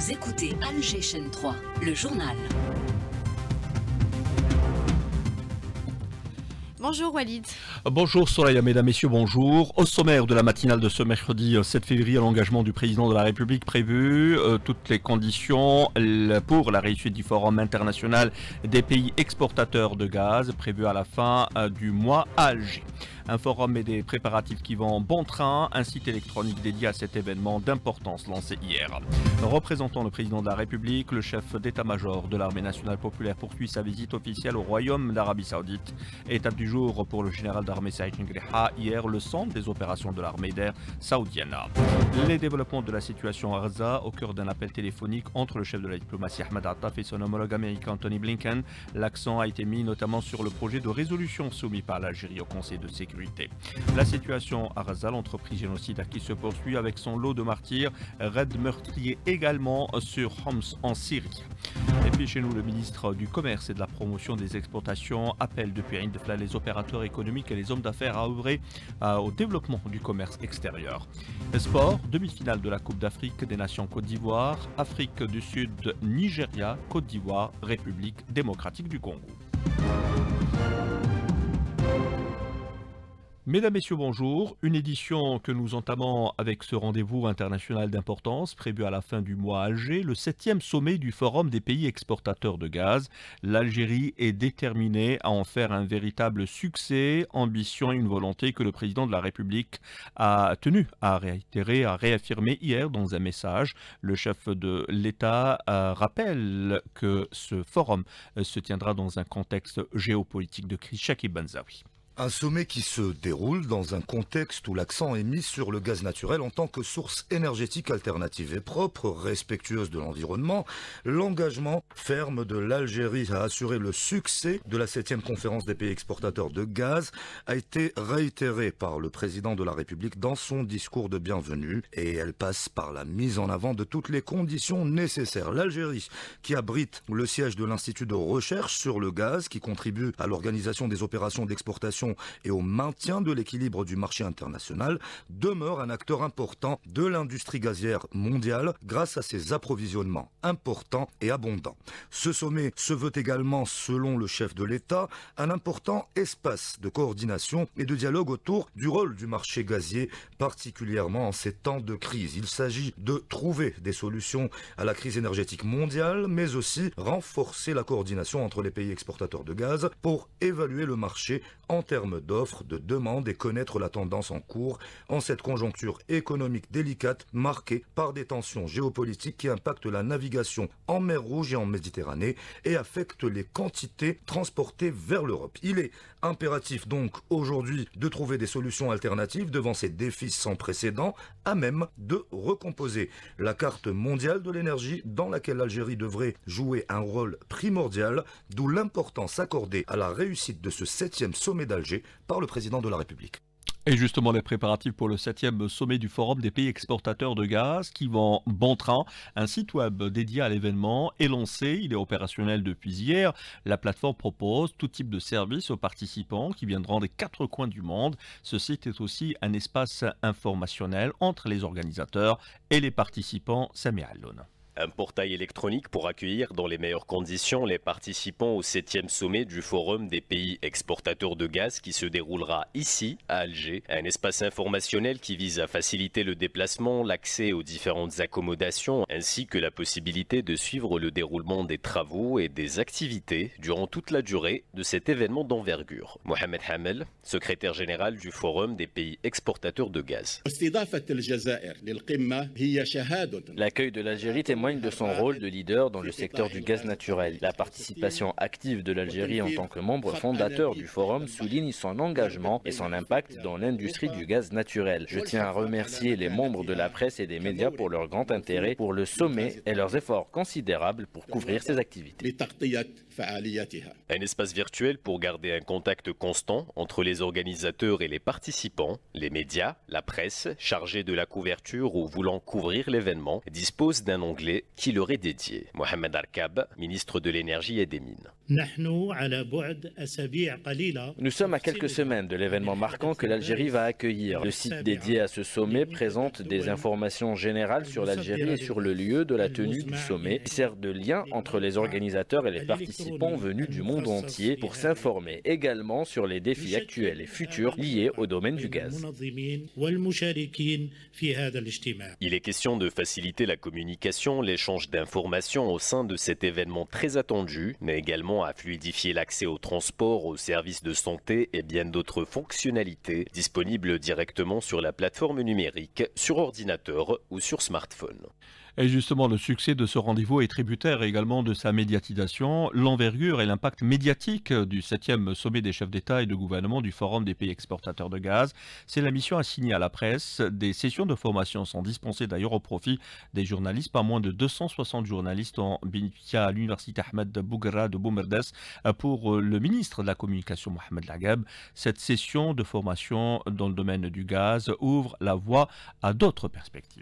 Vous écoutez Alger Chaîne 3, le journal. Bonjour Walid. Bonjour Soraya, mesdames, messieurs, bonjour. Au sommaire de la matinale de ce mercredi 7 février, l'engagement du président de la République prévu, toutes les conditions pour la réussite du Forum international des pays exportateurs de gaz prévu à la fin du mois à Alger. Un forum et des préparatifs qui vont bon train, un site électronique dédié à cet événement d'importance lancé hier. Représentant le président de la République, le chef d'état-major de l'armée nationale populaire poursuit sa visite officielle au Royaume d'Arabie Saoudite. Étape du jour pour le général d'armée Saïd Ngriha, hier le centre des opérations de l'armée d'air saoudienne. Les développements de la situation à Gaza au cœur d'un appel téléphonique entre le chef de la diplomatie Ahmed Attaf et son homologue américain Antony Blinken. L'accent a été mis notamment sur le projet de résolution soumis par l'Algérie au Conseil de sécurité. La situation à Gaza, l'entreprise génocidaire qui se poursuit avec son lot de martyrs, raid meurtrier également sur Homs en Syrie. Et puis chez nous, le ministre du Commerce et de la Promotion des Exportations appelle depuis Ain Defla les opérateurs économiques et les hommes d'affaires à œuvrer au développement du commerce extérieur. Sport, demi-finale de la Coupe d'Afrique des Nations Côte d'Ivoire, Afrique du Sud, Nigeria, Côte d'Ivoire, République démocratique du Congo. Mesdames, Messieurs, bonjour. Une édition que nous entamons avec ce rendez-vous international d'importance prévu à la fin du mois à Alger, le 7e sommet du Forum des pays exportateurs de gaz. L'Algérie est déterminée à en faire un véritable succès, ambition et une volonté que le président de la République a tenu à réitérer, à réaffirmer hier dans un message. Le chef de l'État rappelle que ce forum se tiendra dans un contexte géopolitique de crise. Chakib Benzaoui. Un sommet qui se déroule dans un contexte où l'accent est mis sur le gaz naturel en tant que source énergétique alternative et propre, respectueuse de l'environnement. L'engagement ferme de l'Algérie à assurer le succès de la 7e conférence des pays exportateurs de gaz a été réitéré par le président de la République dans son discours de bienvenue et elle passe par la mise en avant de toutes les conditions nécessaires. L'Algérie, qui abrite le siège de l'Institut de recherche sur le gaz, qui contribue à l'organisation des opérations d'exportation et au maintien de l'équilibre du marché international, demeure un acteur important de l'industrie gazière mondiale grâce à ses approvisionnements importants et abondants. Ce sommet se veut également, selon le chef de l'État, un important espace de coordination et de dialogue autour du rôle du marché gazier, particulièrement en ces temps de crise. Il s'agit de trouver des solutions à la crise énergétique mondiale, mais aussi renforcer la coordination entre les pays exportateurs de gaz pour évaluer le marché en termes d'offres, de demandes et connaître la tendance en cours en cette conjoncture économique délicate marquée par des tensions géopolitiques qui impactent la navigation en mer Rouge et en Méditerranée et affectent les quantités transportées vers l'Europe. Il est impératif donc aujourd'hui de trouver des solutions alternatives devant ces défis sans précédent à même de recomposer la carte mondiale de l'énergie dans laquelle l'Algérie devrait jouer un rôle primordial, d'où l'importance accordée à la réussite de ce 7e sommet d'Alger par le président de la République. Et justement, les préparatifs pour le 7e sommet du Forum des pays exportateurs de gaz qui vont bon train. Un site web dédié à l'événement est lancé, il est opérationnel depuis hier. La plateforme propose tout type de services aux participants qui viendront des 4 coins du monde. Ce site est aussi un espace informationnel entre les organisateurs et les participants. Samir Alloun. Un portail électronique pour accueillir dans les meilleures conditions les participants au 7e sommet du Forum des pays exportateurs de gaz qui se déroulera ici, à Alger. Un espace informationnel qui vise à faciliter le déplacement, l'accès aux différentes accommodations ainsi que la possibilité de suivre le déroulement des travaux et des activités durant toute la durée de cet événement d'envergure. Mohamed Hamel, secrétaire général du Forum des pays exportateurs de gaz. L'accueil de l'Algérie témoigne de son rôle de leader dans le secteur du gaz naturel. La participation active de l'Algérie en tant que membre fondateur du forum souligne son engagement et son impact dans l'industrie du gaz naturel. Je tiens à remercier les membres de la presse et des médias pour leur grand intérêt pour le sommet et leurs efforts considérables pour couvrir ces activités. Un espace virtuel pour garder un contact constant entre les organisateurs et les participants. Les médias, la presse, chargés de la couverture ou voulant couvrir l'événement, disposent d'un onglet qui leur est dédié. Mohamed Arkab, ministre de l'Énergie et des Mines. Nous sommes à quelques semaines de l'événement marquant que l'Algérie va accueillir. Le site dédié à ce sommet présente des informations générales sur l'Algérie et sur le lieu de la tenue du sommet, qui sert de lien entre les organisateurs et les participants venus du monde entier pour s'informer également sur les défis actuels et futurs liés au domaine du gaz. Il est question de faciliter la communication, l'échange d'informations au sein de cet événement très attendu, mais également à fluidifier l'accès au transport, aux services de santé et bien d'autres fonctionnalités disponibles directement sur la plateforme numérique, sur ordinateur ou sur smartphone. Et justement, le succès de ce rendez-vous est tributaire également de sa médiatisation, l'envergure et l'impact médiatique du 7e sommet des chefs d'État et de gouvernement du Forum des pays exportateurs de gaz. C'est la mission assignée à la presse. Des sessions de formation sont dispensées d'ailleurs au profit des journalistes. Pas moins de 260 journalistes ont bénéficié à l'université Ahmed Bouguera de Boumerdes pour le ministre de la Communication Mohamed Lagab. Cette session de formation dans le domaine du gaz ouvre la voie à d'autres perspectives.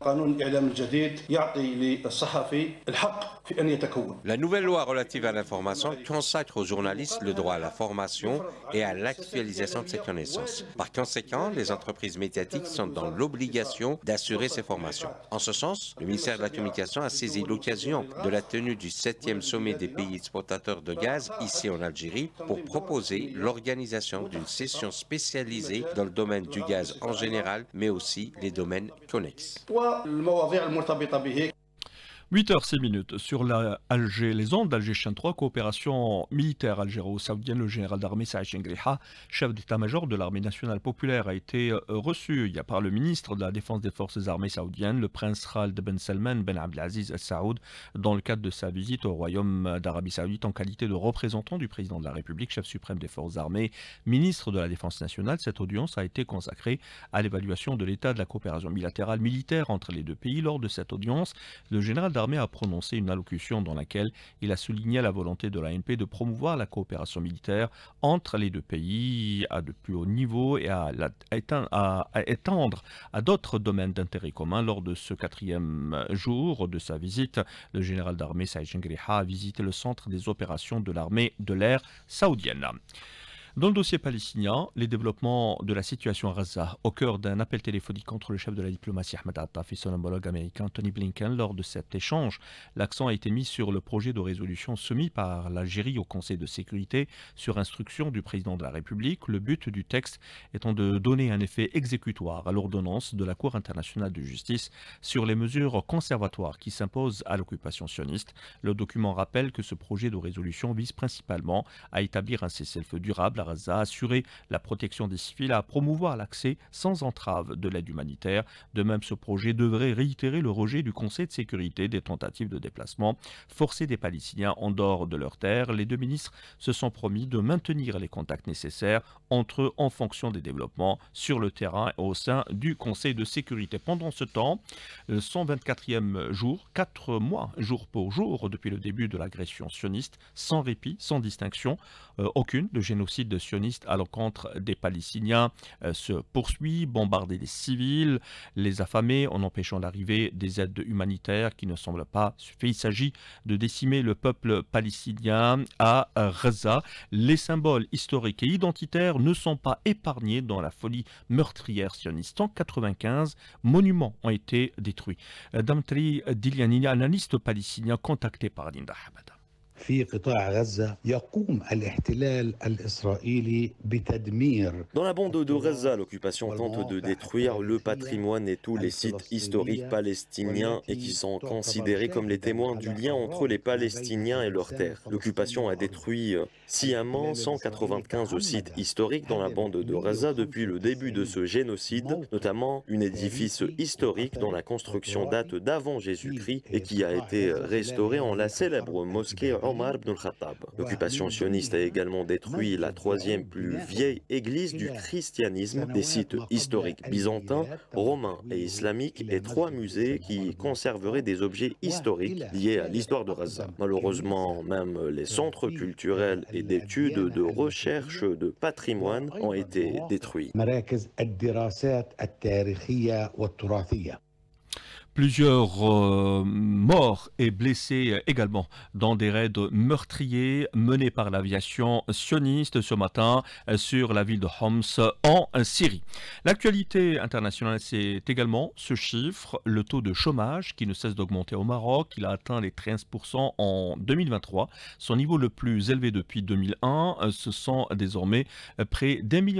La nouvelle loi relative à l'information consacre aux journalistes le droit à la formation et à l'actualisation de ses connaissances. Par conséquent, les entreprises médiatiques sont dans l'obligation d'assurer ces formations. En ce sens, le ministère de la Communication a saisi l'occasion de la tenue du 7e sommet des pays exportateurs de gaz ici en Algérie pour proposer l'organisation d'une session spécialisée dans le domaine du gaz en général, mais aussi les domaines connexes. 8h06 sur les ondes d'Alger Chaîne 3, coopération militaire algéro-saoudienne. Le général d'armée Saïd Chengriha, chef d'état-major de l'armée nationale populaire, a été reçu par le ministre de la Défense des forces armées saoudiennes, le prince Khaled Ben Salman Ben Abdelaziz Al Saoud, dans le cadre de sa visite au Royaume d'Arabie Saoudite en qualité de représentant du président de la République, chef suprême des forces armées, ministre de la Défense nationale. Cette audience a été consacrée à l'évaluation de l'état de la coopération bilatérale militaire entre les deux pays. Lors de cette audience, le général d'armée a prononcé une allocution dans laquelle il a souligné la volonté de l'ANP de promouvoir la coopération militaire entre les deux pays à de plus haut niveau et à étendre à d'autres domaines d'intérêt commun. Lors de ce 4e jour de sa visite, le général d'armée Saïd Chengriha a visité le centre des opérations de l'armée de l'air saoudienne. Dans le dossier palestinien, les développements de la situation à Gaza, au cœur d'un appel téléphonique entre le chef de la diplomatie Ahmed Attaf et son homologue américain Tony Blinken. Lors de cet échange, l'accent a été mis sur le projet de résolution soumis par l'Algérie au Conseil de sécurité sur instruction du président de la République. Le but du texte étant de donner un effet exécutoire à l'ordonnance de la Cour internationale de justice sur les mesures conservatoires qui s'imposent à l'occupation sioniste. Le document rappelle que ce projet de résolution vise principalement à établir un cessez-le-feu durable à Gaza, à assurer la protection des civils, à promouvoir l'accès sans entrave de l'aide humanitaire. De même, ce projet devrait réitérer le rejet du Conseil de sécurité des tentatives de déplacement forcés des Palestiniens en dehors de leurs terres. Les deux ministres se sont promis de maintenir les contacts nécessaires entre eux en fonction des développements sur le terrain et au sein du Conseil de sécurité. Pendant ce temps, le 124e jour, 4 mois jour pour jour depuis le début de l'agression sioniste, sans répit, sans distinction aucune, le génocide sioniste à l'encontre des Palestiniens se poursuit. Bombarder les civils, les affamer en empêchant l'arrivée des aides humanitaires qui ne semblent pas suffire. Il s'agit de décimer le peuple palestinien à Gaza. Les symboles historiques et identitaires ne sont pas épargnés dans la folie meurtrière sioniste. 195 monuments ont été détruits. Damtri Dilyani, analyste palestinien contacté par Linda Hamada. Dans la bande de Gaza, l'occupation tente de détruire le patrimoine et tous les sites historiques palestiniens et qui sont considérés comme les témoins du lien entre les Palestiniens et leurs terres. L'occupation a détruit sciemment 195 sites historiques dans la bande de Gaza depuis le début de ce génocide, notamment un édifice historique dont la construction date d'avant Jésus-Christ et qui a été restauré en la célèbre mosquée Omar ibn al-Khattab. L'occupation sioniste a également détruit la 3e plus vieille église du christianisme, des sites historiques byzantins, romains et islamiques et 3 musées qui conserveraient des objets historiques liés à l'histoire de Gaza. Malheureusement, même les centres culturels et d'études, de recherche, de patrimoine ont été détruits. Plusieurs morts et blessés également dans des raids meurtriers menés par l'aviation sioniste ce matin sur la ville de Homs en Syrie. L'actualité internationale, c'est également ce chiffre, le taux de chômage qui ne cesse d'augmenter au Maroc. Il a atteint les 13% en 2023, son niveau le plus élevé depuis 2001. Ce sont désormais près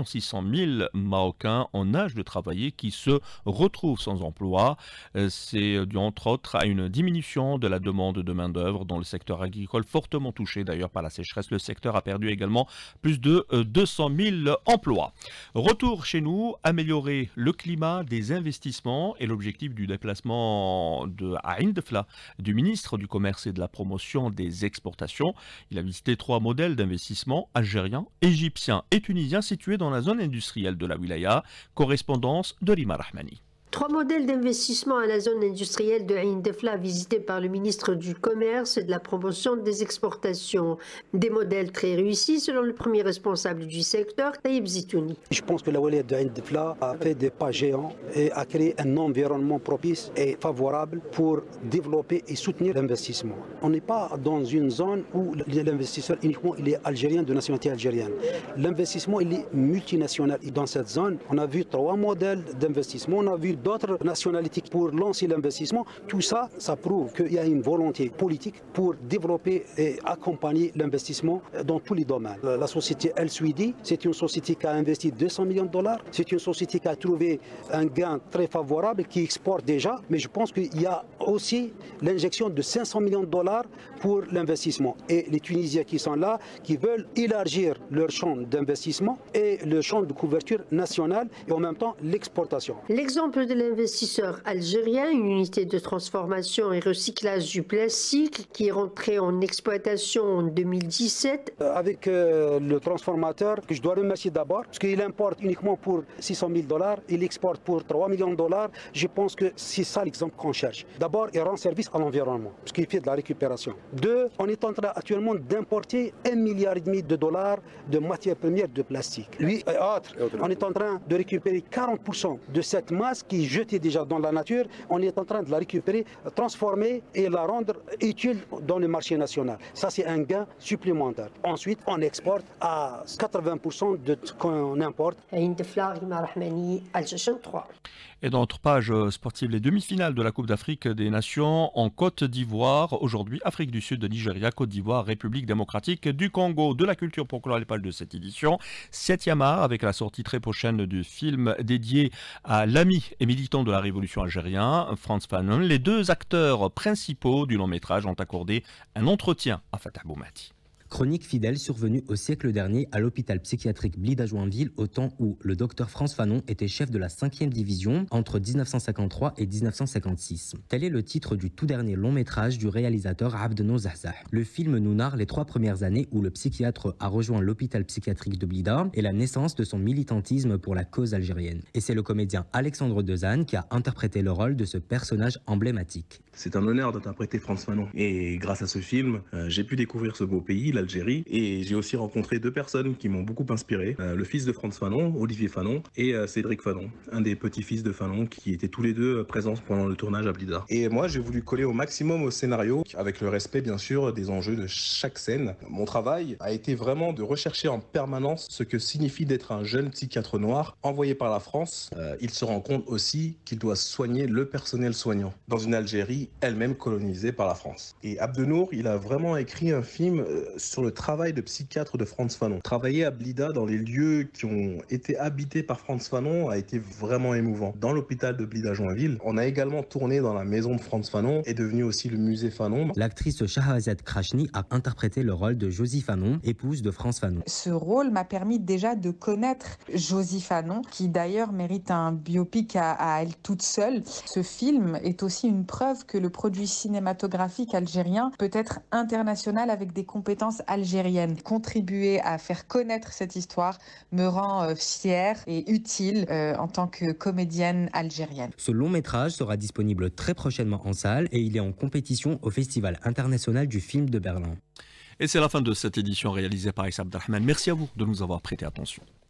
d'1,6 million Marocains en âge de travailler qui se retrouvent sans emploi. C'est dû entre autres à une diminution de la demande de main-d'œuvre dans le secteur agricole, fortement touché d'ailleurs par la sécheresse. Le secteur a perdu également plus de 200 000 emplois. Retour chez nous, améliorer le climat des investissements et l'objectif du déplacement à Ain Defla du ministre du Commerce et de la Promotion des Exportations. Il a visité 3 modèles d'investissement algériens, égyptiens et tunisiens situés dans la zone industrielle de la wilaya. Correspondance de Rima Rahmani. 3 modèles d'investissement à la zone industrielle de Ain Defla visités par le ministre du Commerce et de la Promotion des Exportations. Des modèles très réussis selon le premier responsable du secteur, Taïb Zitouni. Je pense que la wilaya de Ain Defla a fait des pas géants et a créé un environnement propice et favorable pour développer et soutenir l'investissement. On n'est pas dans une zone où l'investisseur uniquement il est algérien, de nationalité algérienne. L'investissement il est multinational. Et dans cette zone, on a vu 3 modèles d'investissement, on a vu d'autres nationalités pour lancer l'investissement. Tout ça, ça prouve qu'il y a une volonté politique pour développer et accompagner l'investissement dans tous les domaines. La société El Souidi, c'est une société qui a investi 200 millions de dollars. C'est une société qui a trouvé un gain très favorable, qui exporte déjà. Mais je pense qu'il y a aussi l'injection de 500 millions de dollars pour l'investissement. Et les Tunisiens qui sont là, qui veulent élargir leur champ d'investissement et le champ de couverture nationale et en même temps l'exportation. L'exemple de l'investisseur algérien, une unité de transformation et recyclage du plastique qui est rentrée en exploitation en 2017. Avec le transformateur, que je dois remercier d'abord, parce qu'il importe uniquement pour 600 000 dollars, il exporte pour 3 millions de dollars. Je pense que c'est ça l'exemple qu'on cherche. D'abord, il rend service à l'environnement, parce qu'il fait de la récupération. 2, on est en train actuellement d'importer 1,5 milliard de dollars de matières premières de plastique. Lui et autres, on est en train de récupérer 40% de cette masse qui est jetée déjà dans la nature. On est en train de la récupérer, transformer et la rendre utile dans le marché national. Ça, c'est un gain supplémentaire. Ensuite, on exporte à 80% de ce qu'on importe. Ain Defla, Rima Rahmani, Al-Jashan 3. Et dans notre page sportive, les demi-finales de la Coupe d'Afrique des Nations en Côte d'Ivoire. Aujourd'hui, Afrique du Sud, Nigeria, Côte d'Ivoire, République démocratique du Congo. De la culture pour clore les pages de cette édition. 7e art avec la sortie très prochaine du film dédié à l'ami et militant de la révolution algérien, Frantz Fanon. Les 2 acteurs principaux du long métrage ont accordé un entretien à Fatah Boumati. Chronique fidèle survenue au siècle dernier à l'hôpital psychiatrique Blida-Joinville au temps où le docteur Frantz Fanon était chef de la 5e division entre 1953 et 1956. Tel est le titre du tout dernier long métrage du réalisateur Abdeno Zahzah. Le film nous narre les 3 premières années où le psychiatre a rejoint l'hôpital psychiatrique de Blida et la naissance de son militantisme pour la cause algérienne. Et c'est le comédien Alexandre Dezane qui a interprété le rôle de ce personnage emblématique. C'est un honneur d'interpréter Frantz Fanon. Et grâce à ce film, j'ai pu découvrir ce beau pays, l'Algérie, et j'ai aussi rencontré 2 personnes qui m'ont beaucoup inspiré. Le fils de Frantz Fanon, Olivier Fanon, et Cédric Fanon, un des petits-fils de Fanon qui étaient tous les 2 présents pendant le tournage à Blida. Et moi, j'ai voulu coller au maximum au scénario, avec le respect bien sûr des enjeux de chaque scène. Mon travail a été vraiment de rechercher en permanence ce que signifie d'être un jeune psychiatre noir envoyé par la France. Il se rend compte aussi qu'il doit soigner le personnel soignant dans une Algérie elle-même colonisée par la France. Et Abdenour, il a vraiment écrit un film sur le travail de psychiatre de Frantz Fanon. Travailler à Blida dans les lieux qui ont été habités par Frantz Fanon a été vraiment émouvant. Dans l'hôpital de Blida-Joinville, on a également tourné dans la maison de Frantz Fanon et devenu aussi le musée Fanon. L'actrice Shahrazad Krachni a interprété le rôle de Josie Fanon, épouse de Frantz Fanon. Ce rôle m'a permis déjà de connaître Josie Fanon, qui d'ailleurs mérite un biopic à elle toute seule. Ce film est aussi une preuve que le produit cinématographique algérien peut être international avec des compétences algériennes. Contribuer à faire connaître cette histoire me rend fière et utile en tant que comédienne algérienne. Ce long métrage sera disponible très prochainement en salle et il est en compétition au Festival international du film de Berlin. Et c'est la fin de cette édition réalisée par Issa Abdelrahman. Merci à vous de nous avoir prêté attention.